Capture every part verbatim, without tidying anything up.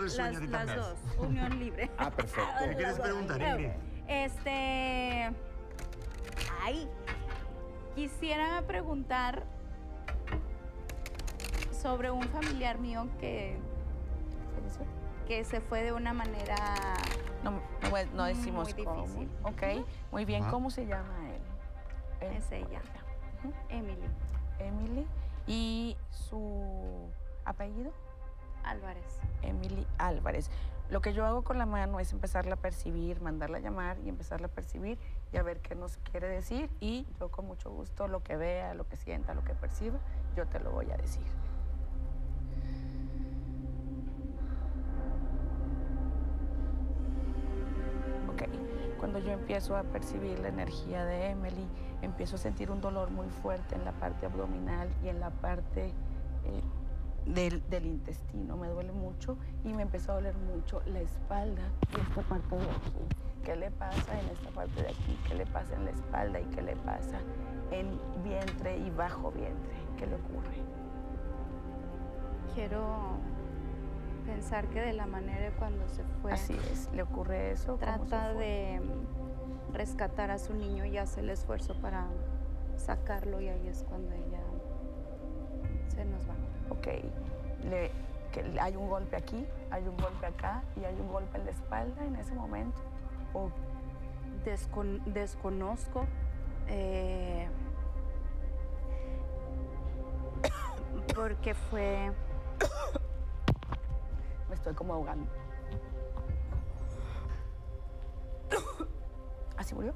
el sueño las, de las también? dos, unión libre. Ah, perfecto. ¿Qué quieres preguntar, Ingrid? Este... Ay, quisiera preguntar sobre un familiar mío que, que se fue de una manera No, no, no decimos muy cómo. difícil. Ok, muy bien. Ajá. ¿Cómo se llama él? Él Es o ella. Ujú. Emily Emily. ¿Y su apellido? Álvarez. Emily Álvarez. Lo que yo hago con la mano es empezarla a percibir, mandarla a llamar y empezarla a percibir y a ver qué nos quiere decir. Y yo con mucho gusto lo que vea, lo que sienta, lo que perciba, yo te lo voy a decir. Ok, cuando yo empiezo a percibir la energía de Emily, empiezo a sentir un dolor muy fuerte en la parte abdominal y en la parte eh, del, del intestino. Me duele mucho y me empezó a doler mucho la espalda y esta parte de aquí. ¿Qué le pasa en esta parte de aquí? ¿Qué le pasa en la espalda y qué le pasa en vientre y bajo vientre? ¿Qué le ocurre? Quiero pensar que de la manera de cuando se fue, Así es, ¿le ocurre eso? ¿Cómo se trata fue? de rescatar a su niño y hace el esfuerzo para sacarlo y ahí es cuando ella se nos va. Ok, le, que hay un golpe aquí, hay un golpe acá y hay un golpe en la espalda en ese momento. O Descon- desconozco. eh, porque fue... me estoy como ahogando. ¿Así murió?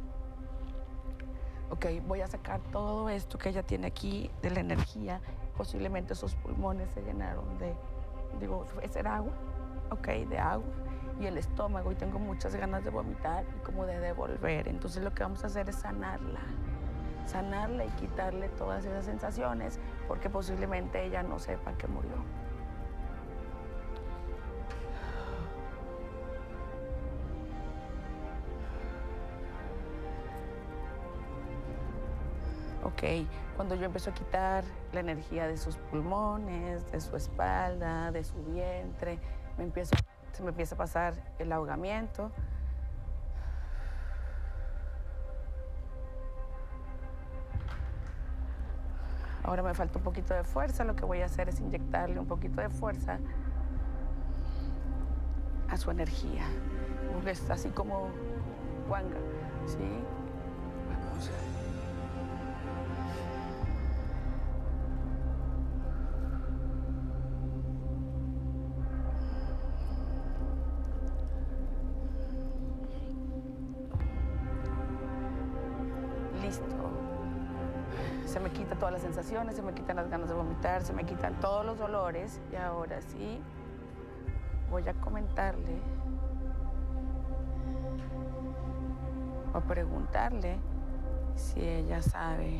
Ok, voy a sacar todo esto que ella tiene aquí de la energía. Posiblemente sus pulmones se llenaron de, digo, ¿es era agua? Ok, de agua. Y el estómago, y tengo muchas ganas de vomitar y como de devolver. Entonces lo que vamos a hacer es sanarla. Sanarla y quitarle todas esas sensaciones, porque posiblemente ella no sepa que murió. Ok, cuando yo empiezo a quitar la energía de sus pulmones, de su espalda, de su vientre, me empiezo, se me empieza a pasar el ahogamiento. Ahora me falta un poquito de fuerza, lo que voy a hacer es inyectarle un poquito de fuerza a su energía, porque está así como guanga, ¿sí? Vamos. Listo. Se me quitan todas las sensaciones, se me quitan las ganas de vomitar, se me quitan todos los dolores. Y ahora sí, voy a comentarle o preguntarle si ella sabe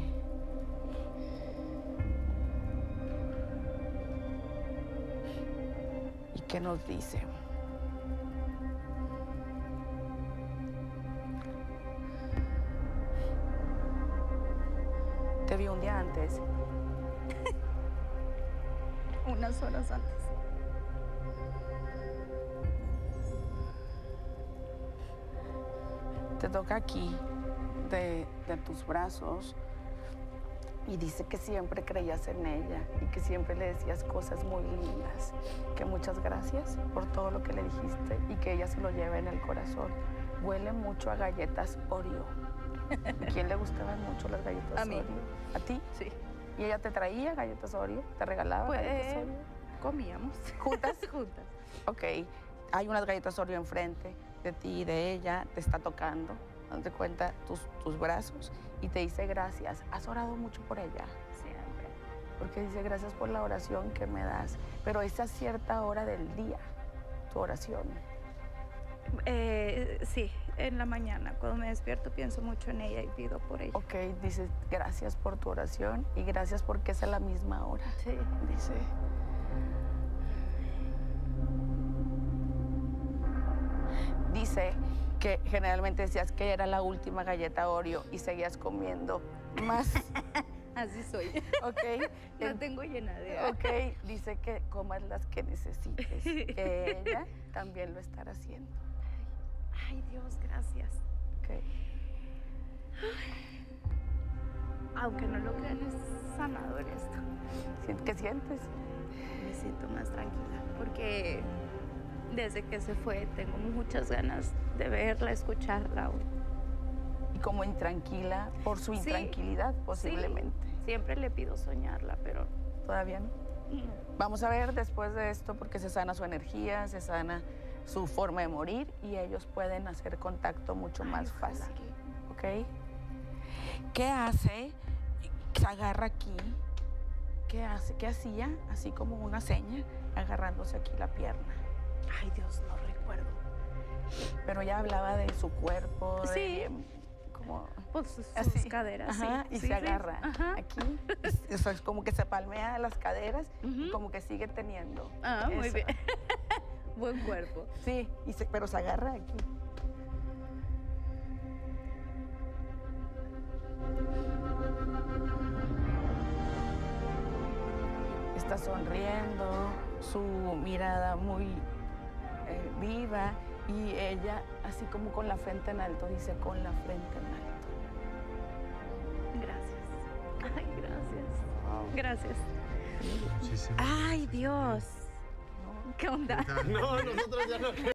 y qué nos dice. Te vi un día antes. Unas horas antes. Te toca aquí, de, de tus brazos, y dice que siempre creías en ella y que siempre le decías cosas muy lindas, que muchas gracias por todo lo que le dijiste y que ella se lo lleve en el corazón. Huele mucho a galletas Oreo. ¿A quién le gustaban mucho las galletas A mí. Oreo? ¿A ti? Sí. ¿Y ella te traía galletas Oreo? ¿Te regalaba Pues, galletas Oreo? comíamos. ¿Juntas? Juntas. Ok, hay unas galletas Oreo enfrente de ti y de ella, te está tocando, date cuenta tus, tus brazos y te dice gracias. ¿Has orado mucho por ella? Siempre. Porque dice gracias por la oración que me das, pero es a cierta hora del día, tu oración. Eh, sí, en la mañana, cuando me despierto, pienso mucho en ella y pido por ella. Ok, dice gracias por tu oración y gracias porque es a la misma hora. Sí. Dice. Dice que generalmente decías que era la última galleta Oreo y seguías comiendo más. Así soy. Ok. No en- tengo llenadera. Ok, dice que comas las que necesites, que ella también lo estará haciendo. Ay, Dios, gracias. Ok. Aunque no lo crean, es sanador esto. Sien- ¿Qué sientes? Me siento más tranquila porque desde que se fue tengo muchas ganas de verla, escucharla. Y como intranquila por su Sí, intranquilidad, posiblemente. Sí, siempre le pido soñarla, pero Todavía no. mm, Vamos a ver después de esto, porque se sana su energía, se sana su forma de morir y ellos pueden hacer contacto mucho ay, más ojalá. fácil. ¿Ok? ¿Qué hace? Se agarra aquí. ¿Qué hace? ¿Qué hacía? Así como una seña, agarrándose aquí la pierna. Ay, Dios, no recuerdo. Pero ella hablaba de su cuerpo, de Sí. bien, como Pues sus así. caderas, Ajá, sí. y sí, se sí. agarra Ajá. aquí. Es, eso es como que se palmea las caderas y Ujú. como que sigue teniendo. Ah, muy eso. bien. Buen cuerpo. Sí, y se- pero se agarra aquí. Está sonriendo, su mirada muy eh, viva y ella así como con la frente en alto, dice con la frente en alto. Gracias. Ay, gracias. Gracias. Muchísimas Ay, Dios. ¿Qué onda? gracias. No, nosotros ya no.